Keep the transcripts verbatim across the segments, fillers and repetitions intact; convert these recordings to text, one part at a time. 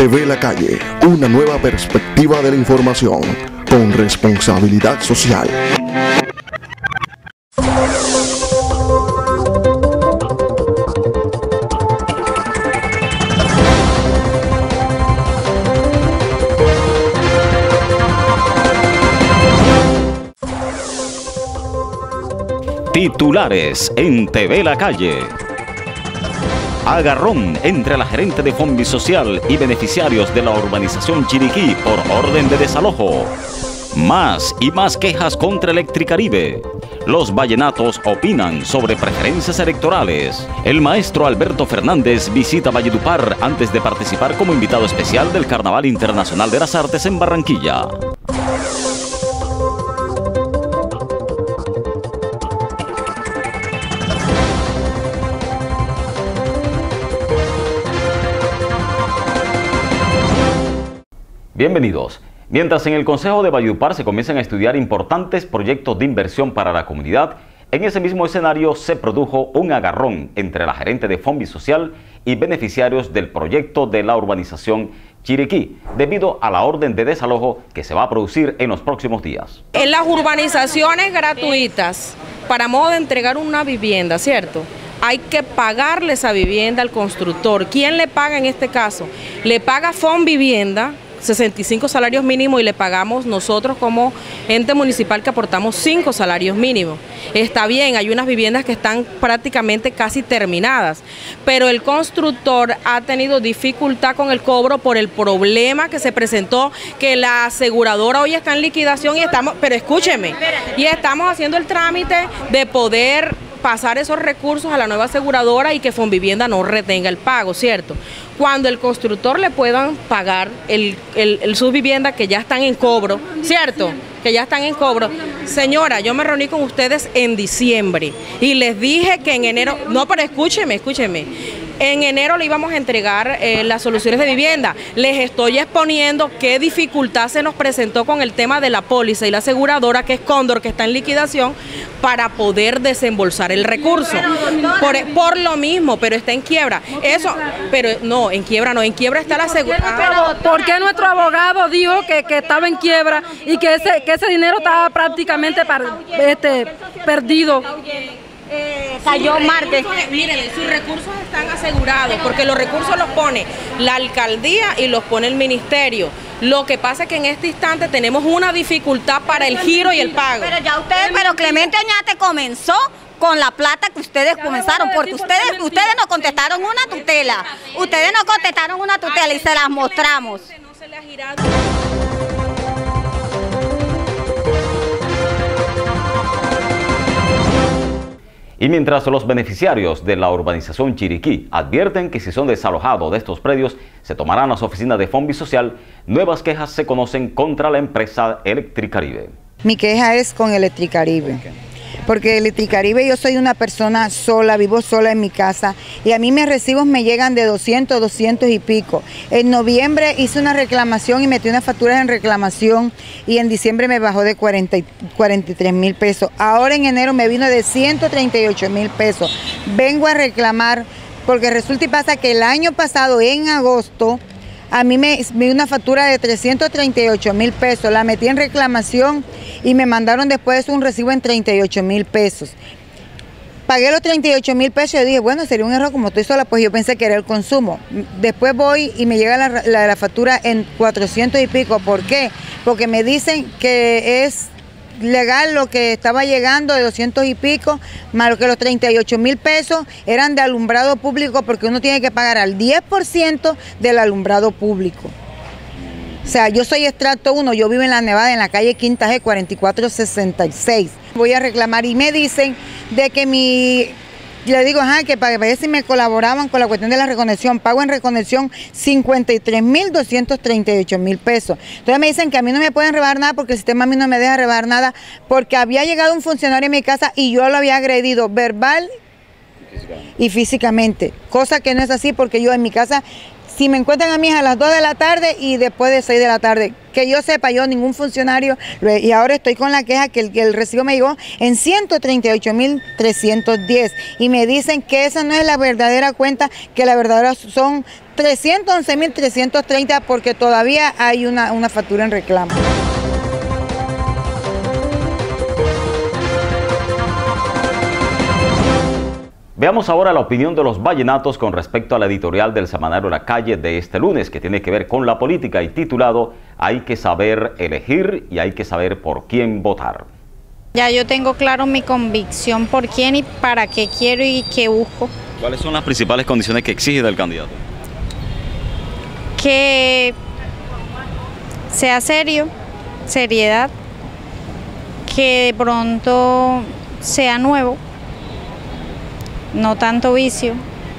T V La Calle, una nueva perspectiva de la información con responsabilidad social. Titulares en T V La Calle. Agarrón entre la gerente de Fombi Social y beneficiarios de la urbanización Chiriquí por orden de desalojo. Más y más quejas contra Electricaribe. Los vallenatos opinan sobre preferencias electorales. El maestro Alberto Fernández visita Valledupar antes de participar como invitado especial del Carnaval Internacional de las Artes en Barranquilla. Bienvenidos. Mientras en el Consejo de Valledupar se comienzan a estudiar importantes proyectos de inversión para la comunidad, en ese mismo escenario se produjo un agarrón entre la gerente de Fombi Social y beneficiarios del proyecto de la urbanización Chiriquí, debido a la orden de desalojo que se va a producir en los próximos días. En las urbanizaciones gratuitas, para modo de entregar una vivienda, ¿cierto?, hay que pagarle esa vivienda al constructor. ¿Quién le paga en este caso? Le paga Fonvivienda, sesenta y cinco salarios mínimos, y le pagamos nosotros como ente municipal que aportamos cinco salarios mínimos. Está bien, hay unas viviendas que están prácticamente casi terminadas, pero el constructor ha tenido dificultad con el cobro por el problema que se presentó, que la aseguradora hoy está en liquidación y estamos, pero escúcheme, y estamos haciendo el trámite de poder pasar esos recursos a la nueva aseguradora y que Fonvivienda no retenga el pago, ¿cierto? Cuando el constructor le puedan pagar el, el, el sus viviendas que ya están en cobro, ¿cierto?, que ya están en cobro. Señora, yo me reuní con ustedes en diciembre y les dije que en enero, no, pero escúcheme, escúcheme, en enero le íbamos a entregar eh, las soluciones de vivienda. Les estoy exponiendo qué dificultad se nos presentó con el tema de la póliza y la aseguradora, que es Cóndor, que está en liquidación, para poder desembolsar el recurso. Por, por lo mismo, pero está en quiebra. Eso, pero no, en quiebra no, en quiebra está la aseguradora. ¿Por qué nuestro abogado dijo que, que estaba en quiebra y que ese, que ese dinero estaba prácticamente par, este, perdido? Eh, cayó Márquez. Miren, sus recursos están asegurados porque los recursos los pone la alcaldía y los pone el ministerio. Lo que pasa es que en este instante tenemos una dificultad para el giro y el pago. Pero ya ustedes, pero Clemente Oñate comenzó con la plata que ustedes comenzaron, porque ustedes, ustedes nos contestaron una tutela, ustedes nos contestaron una tutela y se las mostramos. No se le ha girado. Y mientras los beneficiarios de la urbanización Chiriquí advierten que si son desalojados de estos predios, se tomarán las oficinas de Fombi Social, nuevas quejas se conocen contra la empresa Electricaribe. Mi queja es con Electricaribe, porque Electricaribe, yo soy una persona sola, vivo sola en mi casa y a mí mis recibos me llegan de doscientos, doscientos y pico. En noviembre hice una reclamación y metí unas facturas en reclamación y en diciembre me bajó de cuarenta, cuarenta y tres mil pesos. Ahora en enero me vino de ciento treinta y ocho mil pesos. Vengo a reclamar porque resulta y pasa que el año pasado, en agosto, a mí me vi una factura de trescientos treinta y ocho mil pesos, la metí en reclamación y me mandaron después un recibo en treinta y ocho mil pesos. Pagué los treinta y ocho mil pesos y dije, bueno, sería un error, como estoy sola, pues yo pensé que era el consumo. Después voy y me llega la, la, la factura en cuatrocientos y pico. ¿Por qué? Porque me dicen que es legal lo que estaba llegando de doscientos y pico, más lo que los treinta y ocho mil pesos eran de alumbrado público, porque uno tiene que pagar al diez por ciento del alumbrado público. O sea, yo soy extracto uno, yo vivo en la Nevada, en la calle Quinta G, cuarenta y cuatro sesenta y seis. Voy a reclamar y me dicen de que mi... Le digo, ajá, que para ver si me colaboraban con la cuestión de la reconexión. Pago en reconexión cincuenta y tres mil doscientos treinta y ocho mil pesos. Entonces me dicen que a mí no me pueden rebar nada porque el sistema a mí no me deja rebar nada, porque había llegado un funcionario en mi casa y yo lo había agredido verbal y físicamente. Cosa que no es así, porque yo en mi casa Si me encuentran a mí a las dos de la tarde y después de seis de la tarde, que yo sepa, yo ningún funcionario, y ahora estoy con la queja que el, que el recibo me llegó en ciento treinta y ocho mil trescientos diez y me dicen que esa no es la verdadera cuenta, que la verdadera son trescientos once mil trescientos treinta porque todavía hay una, una factura en reclamo. Veamos ahora la opinión de los vallenatos con respecto a la editorial del semanario La Calle de este lunes, que tiene que ver con la política y titulado Hay que saber elegir y hay que saber por quién votar. Ya yo tengo claro mi convicción por quién y para qué quiero y qué busco. ¿Cuáles son las principales condiciones que exige del candidato? Que sea serio, seriedad, que de pronto sea nuevo, no tanto vicio,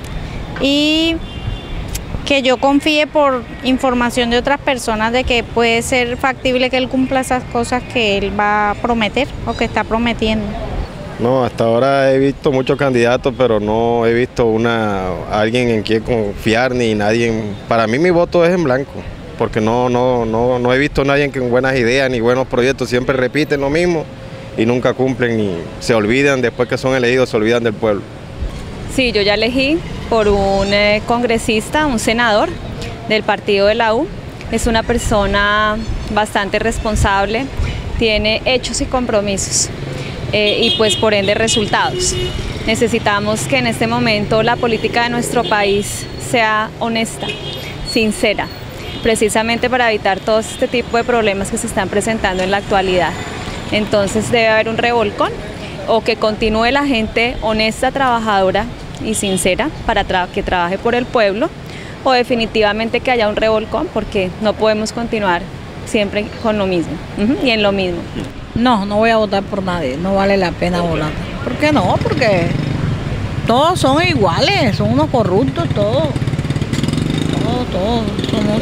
y que yo confíe por información de otras personas de que puede ser factible que él cumpla esas cosas que él va a prometer o que está prometiendo. No, hasta ahora he visto muchos candidatos, pero no he visto una alguien en quien confiar ni nadie. En, para mí mi voto es en blanco, porque no, no, no, no he visto a nadie con buenas ideas ni buenos proyectos, siempre repiten lo mismo y nunca cumplen y se olvidan, después que son elegidos se olvidan del pueblo. Sí, yo ya elegí por un eh, congresista, un senador del partido de la U. Es una persona bastante responsable, tiene hechos y compromisos eh, y pues por ende resultados. Necesitamos que en este momento la política de nuestro país sea honesta, sincera, precisamente para evitar todo este tipo de problemas que se están presentando en la actualidad. Entonces debe haber un revolcón o que continúe la gente honesta, trabajadora y sincera para tra que trabaje por el pueblo, o definitivamente que haya un revolcón porque no podemos continuar siempre con lo mismo uh-huh, y en lo mismo. No, no voy a votar por nadie, no vale la pena votar. ¿Por qué no? Porque todos son iguales, son unos corruptos todos, todos, todos somos.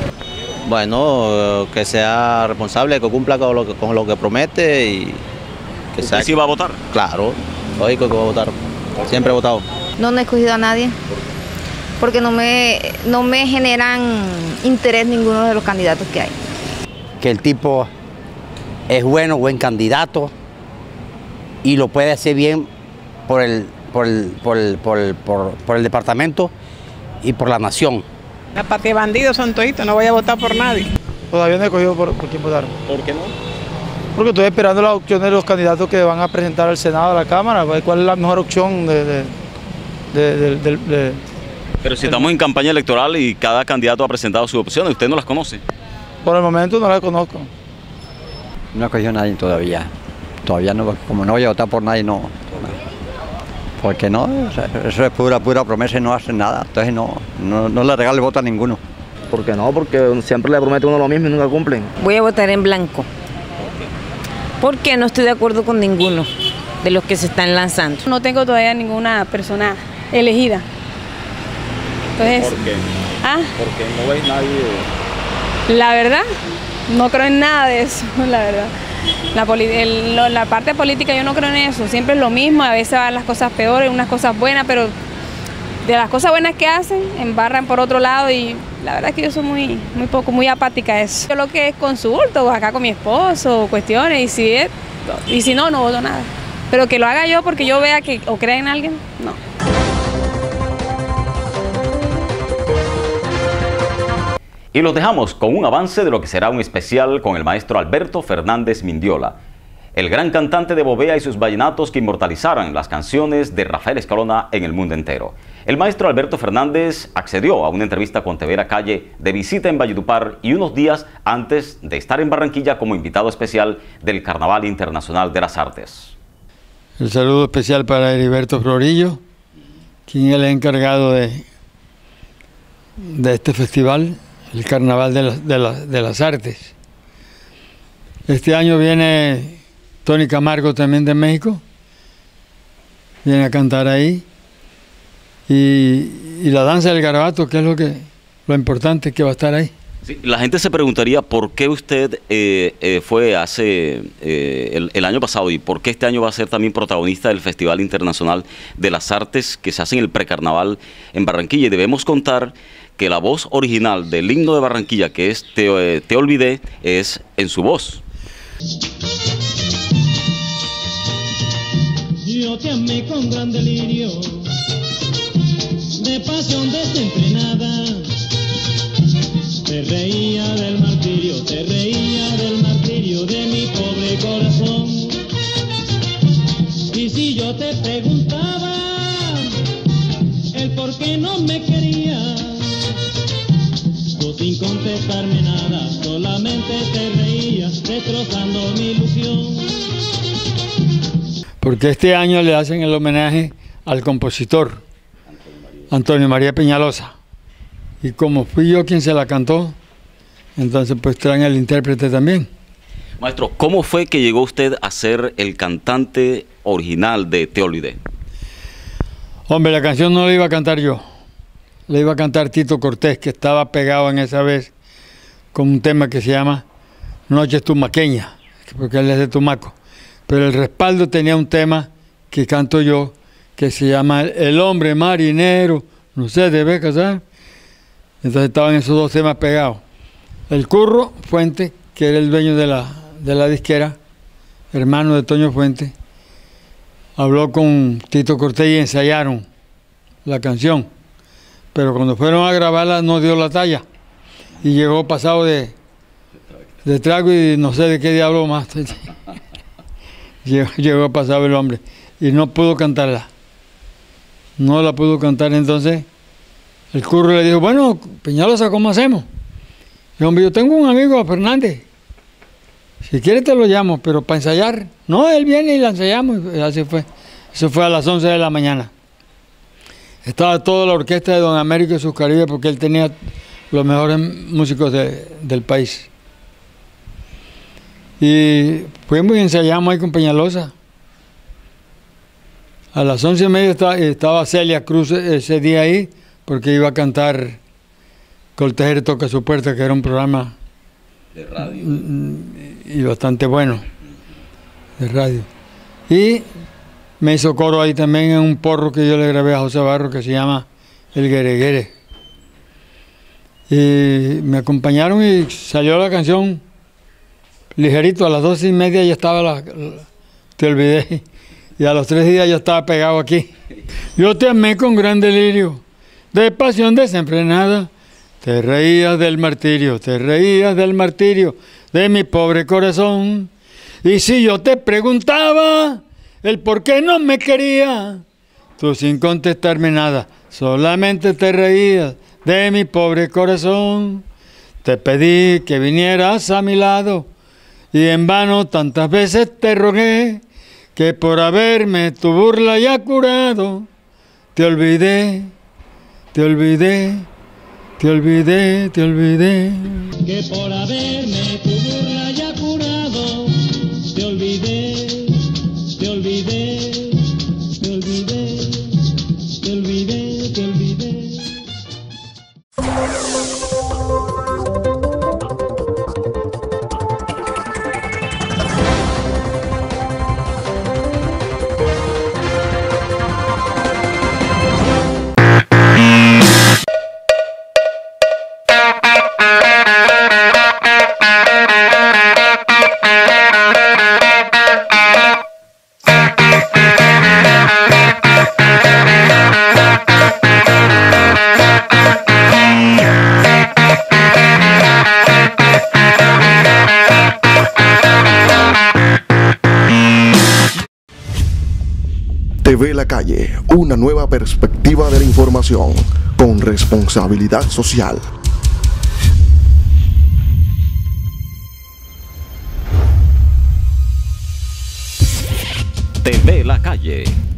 Bueno, que sea responsable, que cumpla con lo que, con lo que promete y que sea... ¿Sí va a votar? Claro, lógico que va a votar, siempre he votado. No, no he escogido a nadie, porque no me, no me generan interés ninguno de los candidatos que hay. Que el tipo es bueno, buen candidato y lo puede hacer bien por el, por el, por el, por el, por, por el departamento y por la nación. Para que bandidos son toditos, no voy a votar por nadie. Todavía no he escogido por, por quién votar. ¿Por qué no? Porque estoy esperando las opciones de los candidatos que van a presentar al Senado, a la Cámara, cuál es la mejor opción de... de, de, de, de, de Pero si estamos en campaña electoral y cada candidato ha presentado sus opciones, ¿usted no las conoce? Por el momento no las conozco. No he cogido a nadie todavía. Todavía no, como no voy a votar por nadie, no. Porque no, eso es pura, pura promesa y no hacen nada. Entonces no, no, no le regalo el voto a ninguno. ¿Por qué no? Porque siempre le promete uno lo mismo y nunca cumplen. Voy a votar en blanco. Porque no estoy de acuerdo con ninguno de los que se están lanzando. No tengo todavía ninguna persona elegida. Entonces, ¿por qué? ¿Ah? Porque no veis nadie. La verdad, no creo en nada de eso, la verdad. La, el, lo, la parte política yo no creo en eso, siempre es lo mismo, a veces van las cosas peores, unas cosas buenas, pero de las cosas buenas que hacen, embarran por otro lado y la verdad es que yo soy muy, muy poco, muy apática a eso. Yo lo que es consulto, acá con mi esposo, cuestiones, y si, es, y si no, no voto nada. Pero que lo haga yo porque yo vea que o crea en alguien, no. Y los dejamos con un avance de lo que será un especial con el maestro Alberto Fernández Mindiola, el gran cantante de Bovea y sus vallenatos que inmortalizaran las canciones de Rafael Escalona en el mundo entero. El maestro Alberto Fernández accedió a una entrevista con T V La Calle de visita en Valledupar y unos días antes de estar en Barranquilla como invitado especial del Carnaval Internacional de las Artes. El saludo especial para Heriberto Florillo, quien es el encargado de, de este festival, el Carnaval de, la, de, la, de las Artes. Este año viene Tony Camargo también de México, viene a cantar ahí, y, y la danza del garabato, que es lo, que, lo importante que va a estar ahí. Sí, la gente se preguntaría por qué usted eh, eh, fue hace eh, el, el año pasado y por qué este año va a ser también protagonista del Festival Internacional de las Artes que se hace en el precarnaval en Barranquilla. Y debemos contar que la voz original del himno de Barranquilla, que es Te, Te Olvidé, es en su voz. Yo te amé con gran delirio, de pasión desenfrenada. Te reía del martirio, te reía del martirio de mi pobre corazón. Y si yo te preguntaba el por qué no me querías, tú sin contestarme nada, solamente te reías, destrozando mi ilusión. Porque este año le hacen el homenaje al compositor Antonio María Peñalosa. Y como fui yo quien se la cantó, entonces pues traen al intérprete también. Maestro, ¿cómo fue que llegó usted a ser el cantante original de Te Olvidé? Hombre, la canción no la iba a cantar yo, la iba a cantar Tito Cortés, que estaba pegado en esa vez con un tema que se llama Noches Tumaqueñas, porque él es de Tumaco. Pero el respaldo tenía un tema que canto yo, que se llama El hombre marinero no se debe casar. Entonces estaban esos dos temas pegados. El Curro Fuente, que era el dueño de la, de la disquera, hermano de Toño Fuente, habló con Tito Cortés y ensayaron la canción. Pero cuando fueron a grabarla no dio la talla. Y llegó pasado de, de trago y no sé de qué diablo más. llegó, llegó pasado el hombre y no pudo cantarla. No la pudo cantar, entonces el Curro le dijo, bueno, Peñalosa, ¿cómo hacemos? Y hombre, yo tengo un amigo, Fernández, si quieres te lo llamo, pero para ensayar, no, él viene y la ensayamos, y así fue. Eso fue a las once de la mañana. Estaba toda la orquesta de Don Américo y sus Caribes, porque él tenía los mejores músicos de, del país. Y fuimos y ensayamos ahí con Peñalosa. A las once y media estaba, estaba Celia Cruz ese día ahí, porque iba a cantar Coltejero toca su puerta, que era un programa de radio y bastante bueno de radio. Y me hizo coro ahí también en un porro que yo le grabé a José Barro, que se llama El Guereguere. Y me acompañaron y salió la canción ligerito. A las doce y media ya estaba la, la Te Olvidé. Y a los tres días ya estaba pegado aquí. Yo te amé con gran delirio, de pasión desenfrenada. Te reías del martirio, te reías del martirio de mi pobre corazón. Y si yo te preguntaba el por qué no me quería, tú sin contestarme nada, solamente te reías de mi pobre corazón. Te pedí que vinieras a mi lado y en vano tantas veces te rogué, que por haberme tu burla ya curado, te olvidé, te olvidé, te olvidé, te olvidé. Que por haberme tu burla ya curado, te olvidé, te olvidé, te olvidé, te olvidé, te olvidé. T V La Calle, una nueva perspectiva de la información con responsabilidad social. T V La Calle.